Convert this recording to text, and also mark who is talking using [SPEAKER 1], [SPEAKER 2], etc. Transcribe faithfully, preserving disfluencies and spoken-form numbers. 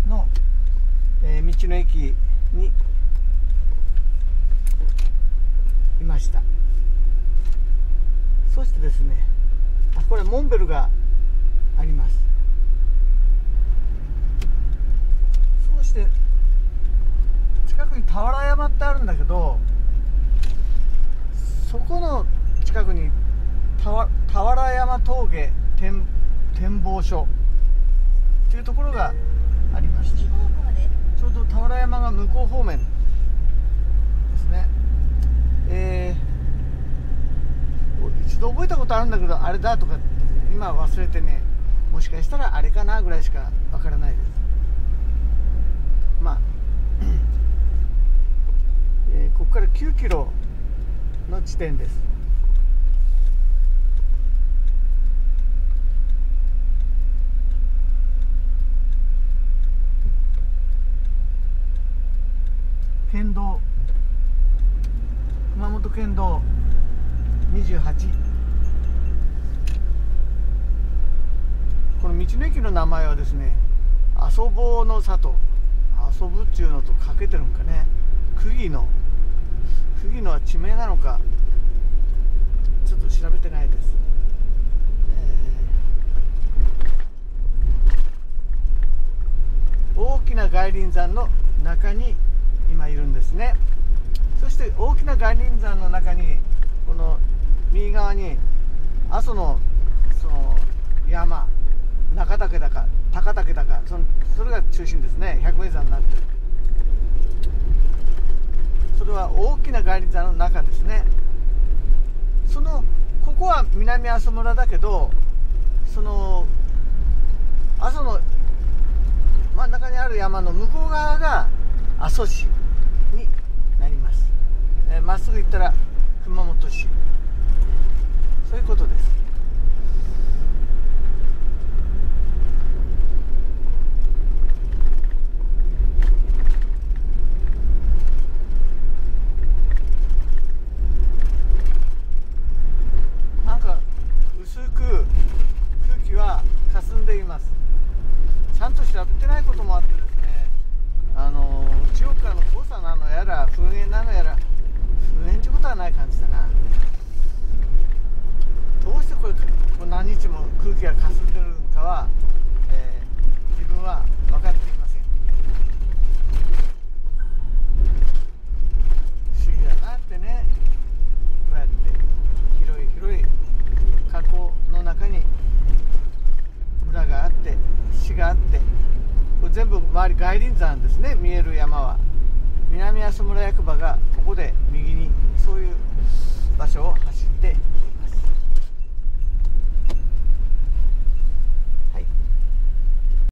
[SPEAKER 1] の、えー、道の駅にいました。そしてですね、あ、これモンベルがあります。そして近くに俵山ってあるんだけど、そこの近くに俵山峠 展, 展望所というところがありました。ちょうど俵山が向こう方面ですね。えー、一度覚えたことあるんだけど、あれだとかって今忘れてね、もしかしたらあれかなぐらいしかわからないです。まあ、えー、ここからきゅうキロの地点です。県道、熊本県道にじゅうはち。この道の駅の名前はですね、遊ぼうの里、遊ぶっていうのとかけてるんかね。釘の釘のは地名なのかちょっと調べてないです。えー、大きな外輪山の中に今いるんですね。そして大きな外輪山の中にこの右側に阿蘇のその山、中岳だか高岳だか、そのそれが中心ですね。百名山になってる。それは大きな外輪山の中ですね。そのここは南阿蘇村だけど、その阿蘇の真ん中にある山の向こう側が阿蘇市になります。えー、まっすぐ行ったら熊本市、そういうことです。なんか薄く空気は霞んでいます。ちゃんと調べてないこともあってですね、あの中国からの黄砂なのやら噴煙なのやら、噴煙ってことはない感じだな。どうしてこれこれ何日も空気が霞んでるのかは、えー、自分は分かっていません。不思議だなってね。こうやって広い広い河口の中に村があって市があって、これ全部周り外輪山ですね。見える山は南阿蘇村役場がここで右にそういう